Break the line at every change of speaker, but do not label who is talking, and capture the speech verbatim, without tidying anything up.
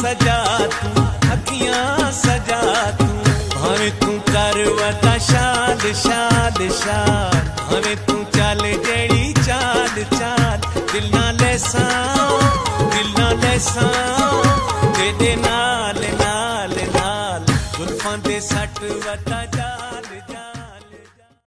सजा तू अखियां सजा तू भावे तू कर वता शाद शाद शाद भावे तू चल जेड़ी चाल चाल दिल ना लेसा दिल ना लेसा तेरे नाल नाल नाल जुल्फां दे सट वता